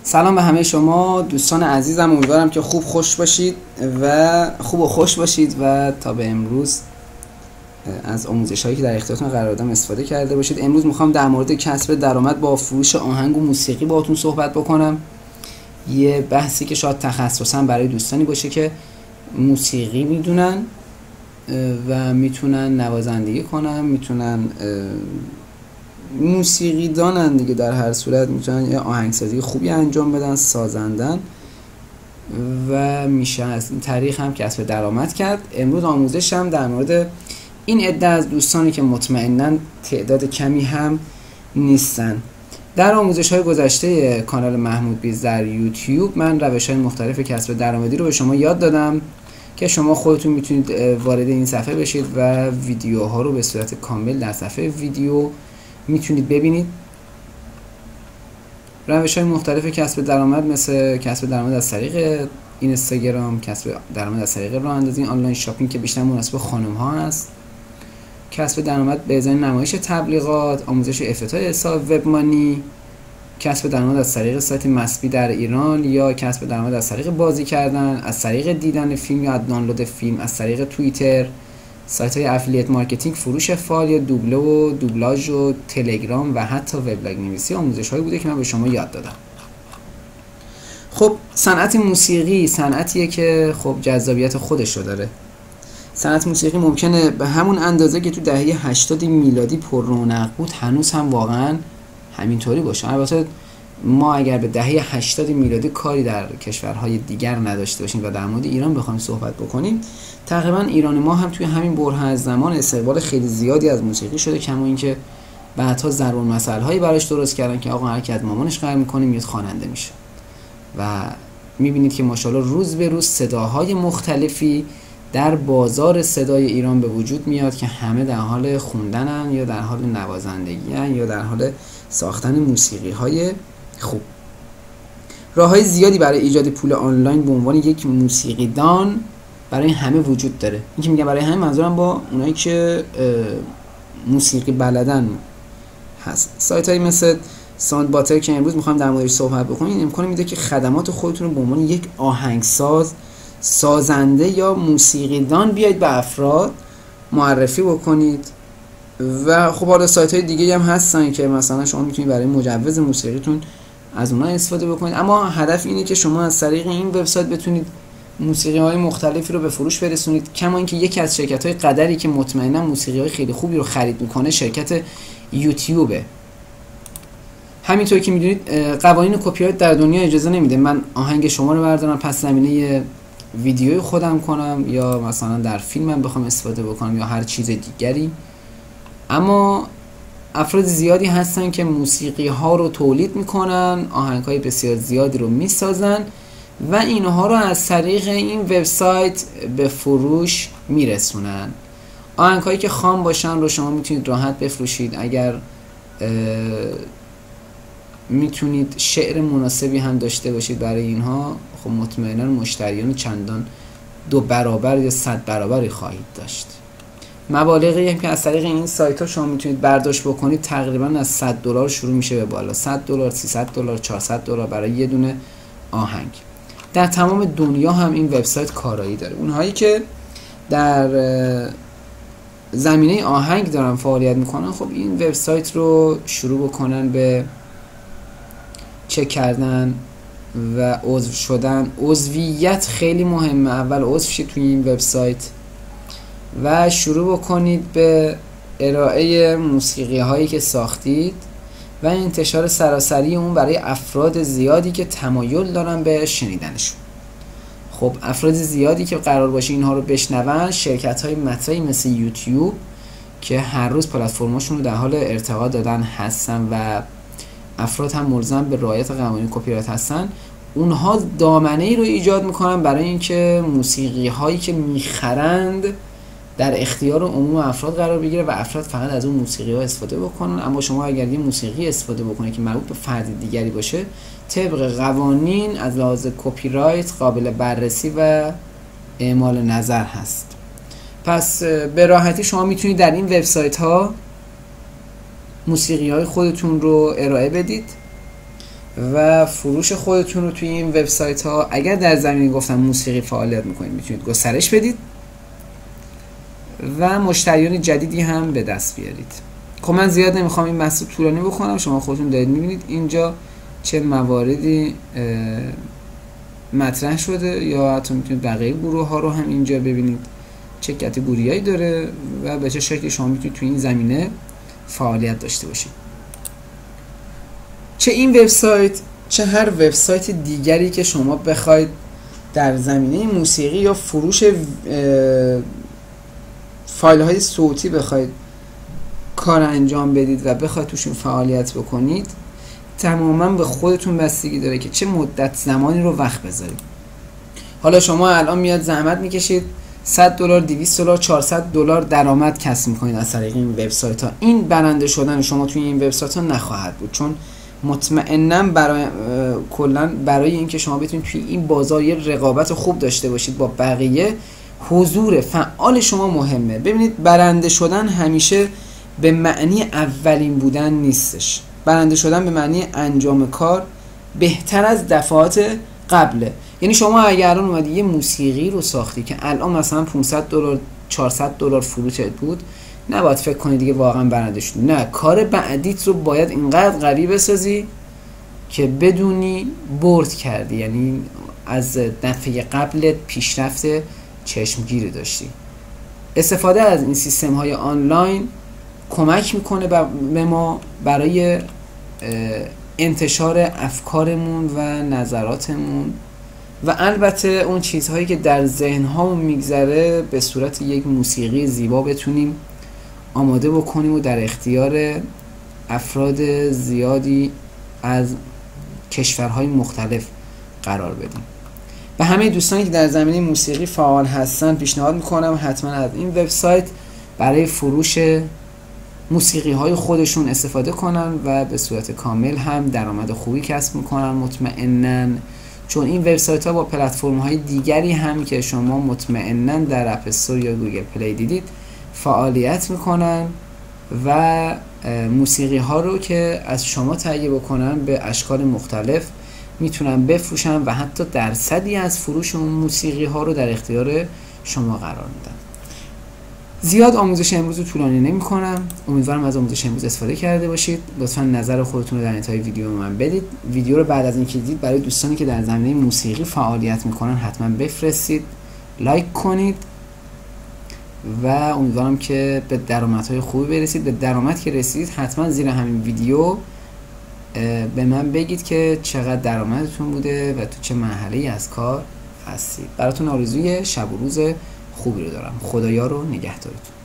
سلام به همه شما دوستان عزیزم، امیدوارم که خوب و خوش باشید و تا به امروز از آموزش هایی که در اختیارتون قرار دادم استفاده کرده باشید. امروز میخوام در مورد کسب درآمد با فروش آهنگ و موسیقی باهاتون صحبت بکنم. یه بحثی که شاید تخصصا برای دوستانی باشه که موسیقی میدونن و میتونن نوازندگی کنن، میتونن موسیقی دانن دیگه، در هر صورت میتونن یه آهنگسازی خوبی انجام بدن، سازندن و میشه از این طریق هم کسب درآمد کرد. امروز آموزشم در مورد این عده از دوستانی که مطمئناً تعداد کمی هم نیستن. در آموزش‌های گذشته کانال محمود بیز در یوتیوب من روش‌های مختلف کسب درآمدی رو به شما یاد دادم که شما خودتون میتونید وارد این صفحه بشید و ویدیوها رو به صورت کامل در صفحه ویدیو میتونید ببینید. روش‌های مختلف کسب درآمد مثل کسب درآمد از طریق اینستاگرام، کسب درآمد از طریق راه اندازی آنلاین شاپینگ که بیشتر مناسب خانم‌ها است، کسب درآمد به ازای نمایش تبلیغات، آموزش افتتاح حساب وب مانی، کسب درآمد از طریق سایت مسبی در ایران یا کسب درآمد از طریق بازی کردن، از طریق دیدن فیلم یا دانلود فیلم، از طریق توییتر، سایت‌های افیلیت مارکتینگ، فروش فال یا دوبله و دوبلاژ و تلگرام و حتی وبلاگ نویسی آموزش‌هایی بوده که من به شما یاد دادم. خب صنعت موسیقی صنعتیه که خب جذابیت خودش رو داره. صنعت موسیقی ممکنه به همون اندازه که تو دهه 80 میلادی پر رونق بود هنوز هم واقعا همینطوری باشه. البته ما اگر به دهه 80 میلادی کاری در کشورهای دیگر نداشته باشیم و در مورد ایران بخوایم صحبت بکنیم، تقریبا ایران ما هم توی همین بره از زمان استقبال خیلی زیادی از موسیقی شده، کما اینکه بعدها ضرب المثل‌هایی براش درست کردن که آقا هر کی از مامانش قهر می‌کنه میاد خواننده میشه و می‌بینید که ماشاءالله روز به روز صداهای مختلفی در بازار صدای ایران به وجود میاد که همه در حال خوندنن یا در حال نوازندگی‌ان یا در حال ساختن موسیقی‌های خوب. راه‌های زیادی برای ایجاد پول آنلاین به عنوان یک موسیقیدان برای همه وجود داره. این که میگم برای همه منظورم با اونایی که موسیقی بلدن هست. سایت‌هایی مثل ساوند باتر که امروز می‌خوام در موردش صحبت بکنیم امکان میده که خدمات خودتون رو به عنوان یک آهنگساز، سازنده یا موسیقیدان بیاید به افراد معرفی بکنید. و خب حالا سایت‌های دیگه هم هستن که مثلا شما میتونید برای مجوز موسیقیتون از اونها استفاده بکنید، اما هدف اینه که شما از طریق این وبسایت بتونید موسیقی‌های مختلفی رو به فروش برسونید. کما اینکه یکی از شرکت‌های قدری که مطمئنا موسیقی‌های خیلی خوبی رو خرید میکنه شرکت یوتیوبه. همینطور که میدونید قوانین کپی رایت در دنیا اجازه نمیده من آهنگ شما رو بردارم پس زمینه ویدیوی خودم کنم یا مثلا در فیلمم بخوام استفاده بکنم یا هر چیز دیگری، اما افراد زیادی هستن که موسیقی ها رو تولید میکنن، آهنگ های بسیار زیادی رو میسازن و اینها رو از طریق این وبسایت به فروش میرسونن. آهنگ هایی که خام باشن رو شما میتونید راحت بفروشید. اگر میتونید شعر مناسبی هم داشته باشید برای اینها، خب مطمئنا مشتریان چندان 2 برابر یا 100 برابری خواهید داشت. مبالغی هم که از طریق این سایت ها شما میتونید برداشت بکنید تقریبا از $100 شروع میشه به بالا، $100، $300، $400 برای یه دونه آهنگ. در تمام دنیا هم این وبسایت کارایی داره. اونهایی که در زمینه آهنگ دارن فعالیت میکنن خب این وبسایت رو شروع بکنن به چک کردن و عضو شدن. عضویت خیلی مهمه. اول عضو شید توی این وبسایت و شروع بکنید به ارائه موسیقی هایی که ساختید و انتشار سراسری اون برای افراد زیادی که تمایل دارن به شنیدنشون. خب افراد زیادی که قرار باشه اینها رو بشنون شرکت های مطرحی مثل یوتیوب که هر روز پلتفرماشون رو در حال ارتقا دادن هستن و افراد هم ملزم به رعایت قوانین کپی رایت هستن، اونها دامنه‌ای رو ایجاد میکنن برای اینکه موسیقی هایی که میخرند در اختیار عموم افراد قرار بگیره و افراد فقط از اون موسیقی ها استفاده بکنن. اما شما اگر یه موسیقی استفاده بکنید که مربوط به فرد دیگری باشه، طبق قوانین از لحاظ کپی رایت قابل بررسی و اعمال نظر هست. پس به راحتی شما میتونید در این وبسایت ها موسیقی های خودتون رو ارائه بدید و فروش خودتون رو توی این وبسایت ها اگر در زمینه گفتم موسیقی فعالیت میکنید میتونید گسترش بدید و مشتریان جدیدی هم به دست بیارید. خب من زیاد نمیخوام این بحث طولانی بکنم، شما خودتون دارید میبینید اینجا چه مواردی مطرح شده، یا حتی میتونید بقیه گروه ها رو هم اینجا ببینید چه کاتگوریایی داره و به چه شکلی شما میتونید توی این زمینه فعالیت داشته باشید. چه این وبسایت چه هر وبسایت دیگری که شما بخواید در زمینه موسیقی یا فروش فایل های صوتی بخواید کار انجام بدید و بخواید توشون فعالیت بکنید، تماما به خودتون بستگی داره که چه مدت زمانی رو وقت بذارید. حالا شما الان میاد زحمت میکشید $100 $200 $400 درآمد کسب میکنید از طریق این وبسایت ها. این برنده شدن شما توی این وبسایت ها نخواهد بود، چون مطمئناً برای اینکه شما بتونید توی این بازار یه رقابت خوب داشته باشید با بقیه، حضور فعال شما مهمه. ببینید برنده شدن همیشه به معنی اولین بودن نیستش. برنده شدن به معنی انجام کار بهتر از دفعات قبله. یعنی شما اگر الان اومدی یه موسیقی رو ساختی که الان مثلا $500 $400 فروشت بود، نباید فکر کنی دیگه واقعا برنده شدی. نه، کار بعدیت رو باید اینقدر قوی بسازی که بدونی برد کردی، یعنی از دفعه قبلت پیشرفت چشمگیری داشتی. استفاده از این سیستم های آنلاین کمک میکنه به ما برای انتشار افکارمون و نظراتمون و البته اون چیزهایی که در ذهن‌هامون میگذره به صورت یک موسیقی زیبا بتونیم آماده بکنیم و در اختیار افراد زیادی از کشورهای مختلف قرار بدیم. به همه دوستانی که در زمینه موسیقی فعال هستن پیشنهاد میکنم حتما از این وبسایت برای فروش موسیقی های خودشون استفاده کنن و به صورت کامل هم درآمد خوبی کسب میکنن مطمئناً، چون این وبسایت ها با پلتفرم های دیگری هم که شما مطمئناً در اپ استور یا گوگل پلی دیدید فعالیت میکنن و موسیقی ها رو که از شما تهیه بکنن به اشکال مختلف میتونن بفروشن و حتی درصدی از فروش اون موسیقی ها رو در اختیار شما قرار میدن. زیاد آموزش امروز رو طولانی نمی کنم. امیدوارم از آموزش امروز استفاده کرده باشید. لطفا نظر خودتون رو در انتهای ویدیو من بدید. ویدیو رو بعد از اینکه دیدید برای دوستانی که در زمینه موسیقی فعالیت میکنن حتما بفرستید، لایک کنید و امیدوارم که به درآمدهای خوبی برسید. به درآمد که رسیدید حتما زیر همین ویدیو به من بگید که چقدر درآمدتون بوده و تو چه مرحله‌ای از کار هستید. براتون آرزوی شب و روز خوبی رو دارم. خدایا رو نگهدارتون.